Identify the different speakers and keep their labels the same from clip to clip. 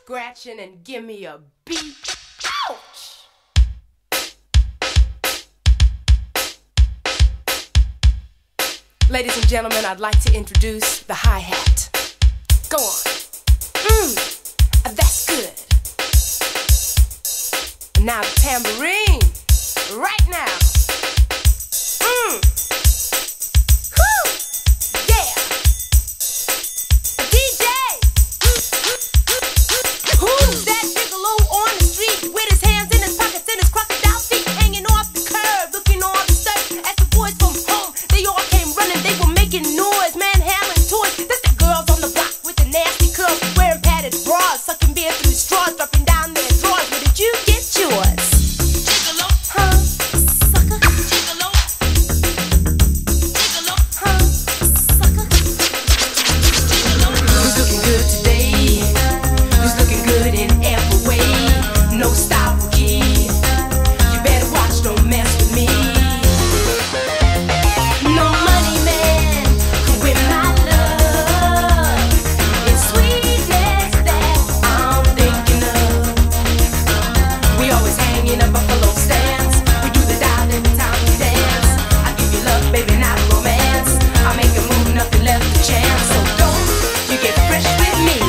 Speaker 1: scratching and give me a beat. Ouch! Ladies and gentlemen, I'd like to introduce the hi-hat. Go on. That's good. Now the tambourine. Right now. Whew! Yeah! DJ! Who's that gigolo on the street with his hands in his pockets and his crocodile feet hanging off the curb, looking all disturbed as the boys from home, they all came running, they were making noise, manhandling toys. That's the girls on the block with the nasty curls, wearing padded bras, sucking beer through straws, dropping down their drawers. Where did you get yours? Gigolo, huh? Sucker. Gigolo. Gigolo, huh? Sucker. Gigolo. Who's looking good today? Who's looking good in every way? No style key. You better watch, don't mess with me. No money man could win my love. It's sweetness that I'm thinking of. We always hang in a buffalo stance. We do the dial every time we dance. I give you love, baby, not romance. I make a move, nothing left to chance. So don't you get fresh with me.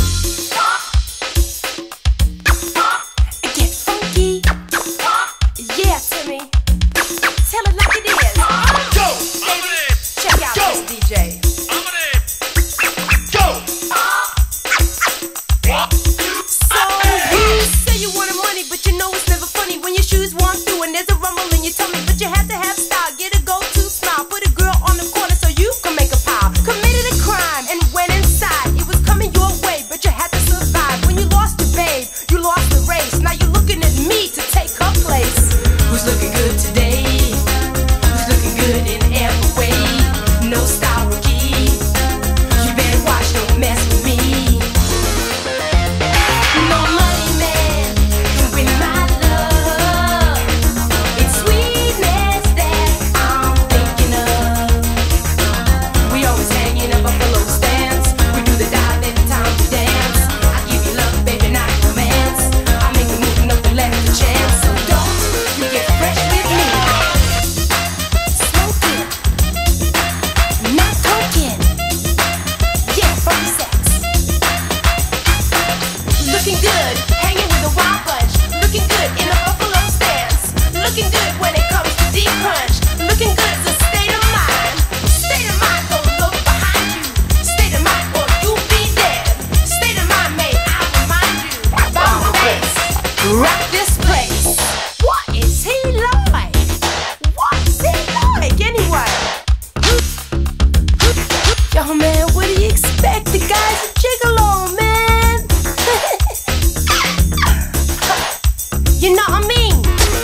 Speaker 1: Get funky. Yeah, Timmy. Tell it like it is.
Speaker 2: Go!
Speaker 1: Baby, check out this DJ.
Speaker 2: Go!
Speaker 1: So you say you wanted money, but you know it's never funny when your shoes walk through and there's a rumble in your tummy. But you have to have style, get a go-to smile, put a girl on the corner so you can make a pile. Committed a crime and went inside. It was coming your way, but you had to survive. When you lost your babe, you lost the race. Now you're looking at me to take her place. Who's looking good today? Who's looking good in every way? No style key. You better watch, don't mess with me. No money man can win my love. It's sweetness that I'm thinking of. We always hang in a buffalo stance. We do the dive every time we dance. I give you love, baby, not romance. I make a move, nothing left to chance. So don't you get fresh with me. Smoking, not talking. Yeah, funky sex. Looking good, hanging with a wild bunch. Looking good in a buffalo stance. Looking good when it comes to deep crunch. Looking good is a state of mind. State of mind, don't look behind you. State of mind or you'll be dead. State of mind, may I remind you about the bass. Rock this place. What is he like? What's he like anyway? Yo man, what do you expect? The guy's a gigolo, man. You know what I mean?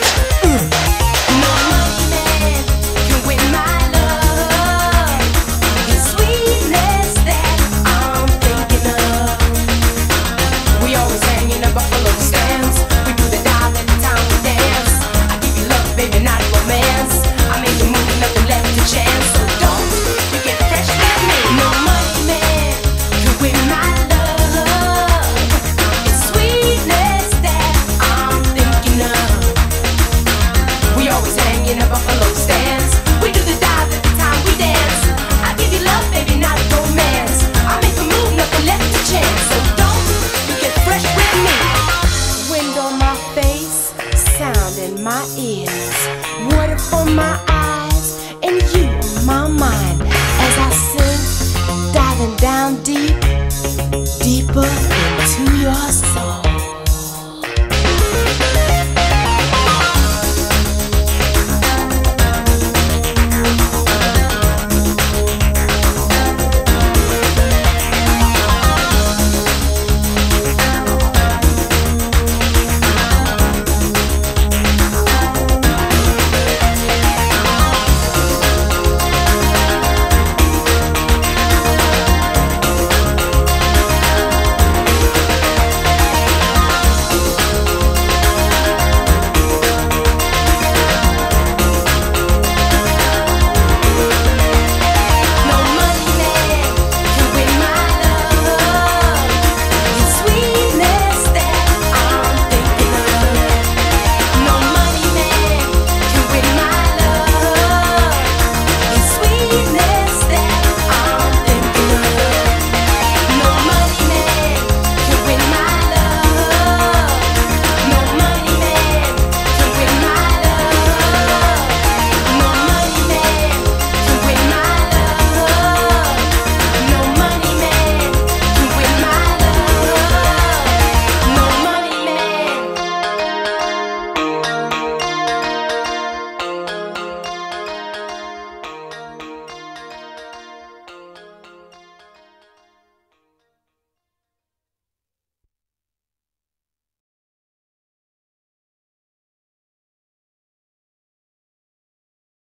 Speaker 1: No money man can win my love. It's sweetness that I'm thinking of. We always hang in a buffalo stance. We do the dive every time we dance. I give you love, baby, not romance. I make a move, nothing left to chance. So don't you get fresh with me. No money man can win my love. It's sweetness that I'm thinking of. We always hang in a buffalo stance. We do the dive every time we dance. I give you love, baby, not romance. I make a move, nothing left to chance. So don't you get fresh with me. Wind on my face, sound in my ears, water for my eyes, and you on my mind as I sing, diving down deep